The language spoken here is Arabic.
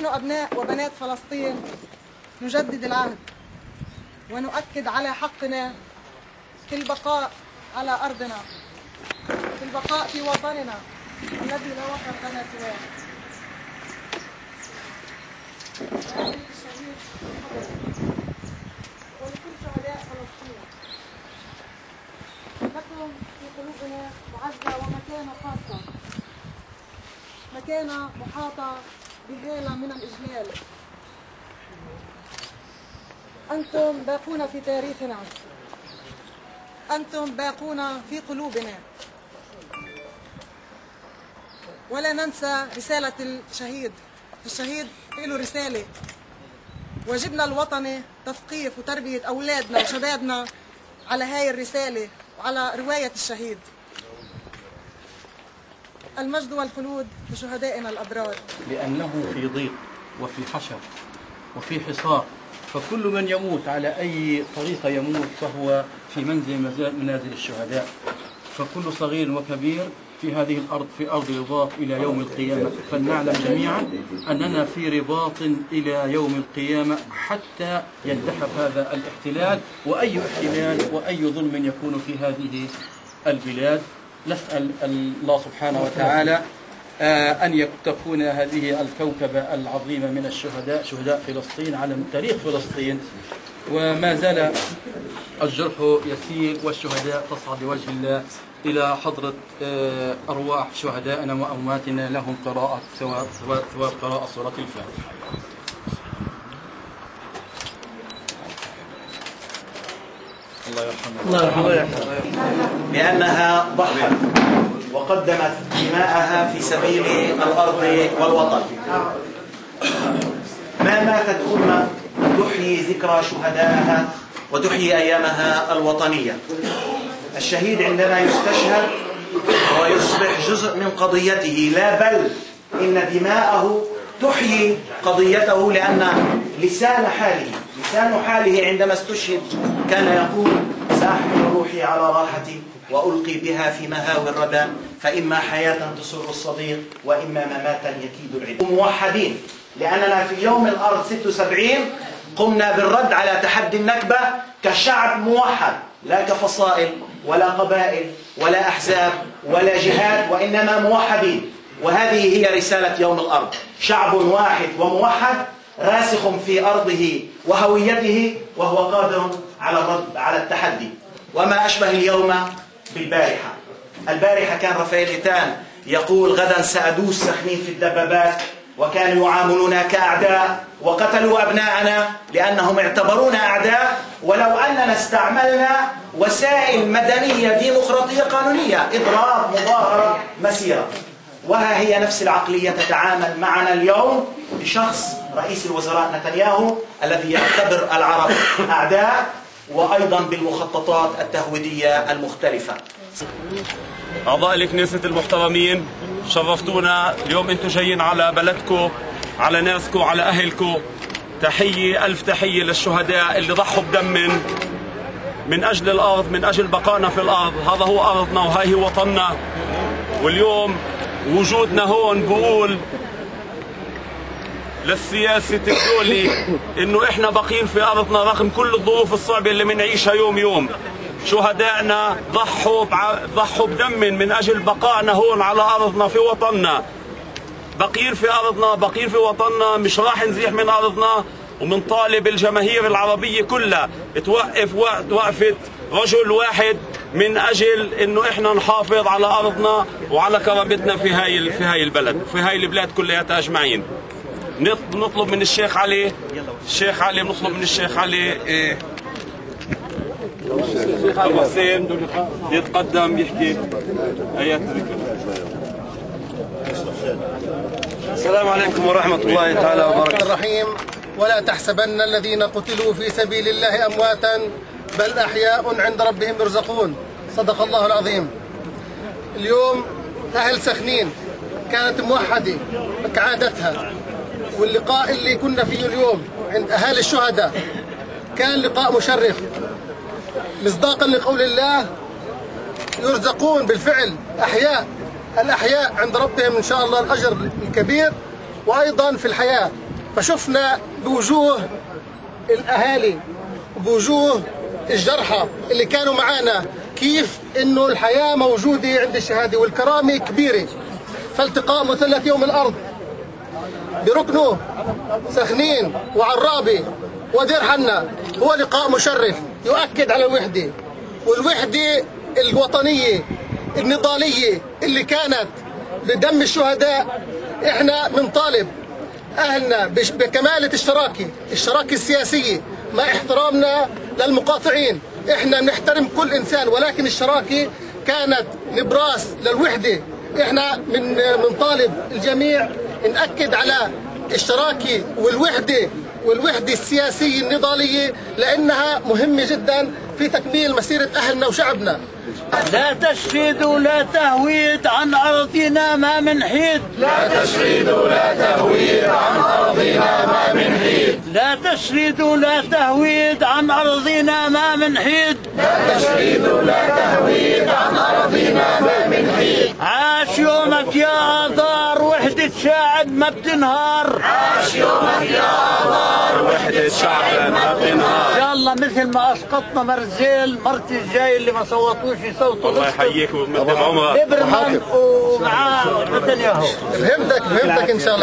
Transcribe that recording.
نحن أبناء وبنات فلسطين نجدد العهد ونؤكد على حقنا في البقاء على أرضنا، في البقاء في وطننا الذي لا وطن لنا سواه. الشهيد ولكل شهداء فلسطين، لكم في قلوبنا معزة ومكانة خاصة، مكانة محاطة بهالة من الإجلال. أنتم باقون في تاريخنا، أنتم باقون في قلوبنا، ولا ننسى رسالة الشهيد. الشهيد له رسالة، واجبنا الوطني تثقيف وتربية أولادنا وشبابنا على هاي الرسالة وعلى رواية الشهيد. المجد والخلود لشهدائنا الأبرار. لأنه في ضيق وفي حشر وفي حصار، فكل من يموت على أي طريقة يموت فهو في منزل منازل الشهداء، فكل صغير وكبير في هذه الأرض في أرض رباط إلى يوم القيامة. فلنعلم جميعا أننا في رباط إلى يوم القيامة حتى ينتحر هذا الاحتلال وأي احتلال وأي ظلم يكون في هذه البلاد. نسأل الله سبحانه وتعالى أن تكون هذه الكوكبة العظيمة من الشهداء، شهداء فلسطين على تاريخ فلسطين، وما زال الجرح يسير والشهداء تصعد لوجه الله إلى حضرة أرواح شهدائنا وأمواتنا، لهم قراءة ثواب قراءة سورة الفاتحة. الله يرحمه. لأنها ضحت وقدمت دماءها في سبيل الأرض والوطن. ما ماتت أمة تحيي ذكرى شهدائها وتحيي أيامها الوطنية. الشهيد عندما يستشهد ويصبح جزء من قضيته، لا بل إن دماءه تحيي قضيته، لأن لسان حاله عندما استشهد كان يقول: سأحمل روحي على راحتي وألقي بها في مهاوي الردى، فإما حياة تسر الصديق وإما مماتا يكيد العدو. موحدين، لأننا في يوم الأرض 76 قمنا بالرد على تحدي النكبة كشعب موحد، لا كفصائل ولا قبائل ولا أحزاب ولا جهات، وإنما موحدين. وهذه هي رسالة يوم الأرض: شعب واحد وموحد راسخ في أرضه وهويته، وهو قادر على الرد على التحدي. وما أشبه اليوم بالبارحة. البارحة كان رافائيل إيتان يقول: غدا سأدوس سخنين في الدبابات، وكانوا يعاملونا كأعداء وقتلوا أبناءنا لأنهم اعتبرونا أعداء، ولو أننا استعملنا وسائل مدنية ديمقراطية قانونية، إضراب، مظاهرة، مسيرة. وها هي نفس العقلية تتعامل معنا اليوم بشخص رئيس الوزراء نتنياهو الذي يعتبر العرب أعداء، وأيضا بالمخططات التهويدية المختلفة. أعضاء الكنيسة المحترمين، شرفتونا اليوم. انتم جايين على بلدكم، على ناسكم، على أهلكم. تحية، ألف تحية للشهداء اللي ضحوا بدم من أجل الأرض، من أجل بقائنا في الأرض. هذا هو أرضنا وهي هي وطننا. واليوم وجودنا هون بقول للسياسة الدولي إنه إحنا باقيين في أرضنا رغم كل الظروف الصعبة اللي بنعيشها يوم يوم. شهدائنا ضحوا بدم من أجل بقائنا هون على أرضنا في وطننا. باقيين في أرضنا، باقيين في وطننا، مش راح نزيح من أرضنا. ومنطالب الجماهير العربية كلها توقف وقفة رجل واحد من أجل إنه إحنا نحافظ على أرضنا وعلى كرامتنا في هاي البلد، في هاي البلاد كلها أجمعين. نطلب من الشيخ علي، بنطلب من الشيخ علي أبو حسين يتقدم يحكي آيات الذكر. السلام عليكم ورحمة الله تعالى وبركاته. الرحيم. ولا تحسبن الذين قتلوا في سبيل الله أمواتا بل أحياء عند ربهم يرزقون. صدق الله العظيم. اليوم أهل سخنين كانت موحدة كعادتها، واللقاء اللي كنا فيه اليوم عند أهالي الشهداء كان لقاء مشرف مصداقا لقول الله: يرزقون بالفعل الأحياء عند ربهم إن شاء الله الأجر الكبير، وأيضا في الحياة فشفنا بوجوه الأهالي وبوجوه الجرحى اللي كانوا معانا كيف إنه الحياة موجودة عند الشهادة والكرامة كبيرة. فالتقاء مثلث يوم الأرض بركنه سخنين وعرابة ودير حنا هو لقاء مشرف يؤكد على الوحدة، والوحدة الوطنية النضالية اللي كانت بدم الشهداء. احنا بنطالب اهلنا بكمالة الشراكة السياسية مع احترامنا للمقاطعين. احنا بنحترم كل انسان، ولكن الشراكة كانت نبراس للوحدة. احنا بنطالب الجميع نأكد على الشراكة والوحدة السياسية النضالية، لأنها مهمة جدا في تكميل مسيرة أهلنا وشعبنا. لا تشريد ولا تهويد عن أرضنا ما من حيد. لا تشريد ولا تهويد عن أرضنا ما من حيد. لا تشريد ولا تهويد عن أرضنا ما من حيد. لا تشريد ولا تهويد عن أرضنا ما من حيد. عاش يومك يا آثار وحدة شعب ما بتنهار. عاش يومك يا آثار وحدة شعب ما بتنهار. يلا مثل ما أسقطنا مرزيل مرتي الجاي اللي ما صوتوش يصوتوا. الله يحييك ومدام عمر. ليبرمان ومعاه نتنياهو. فهمتك إن شاء الله.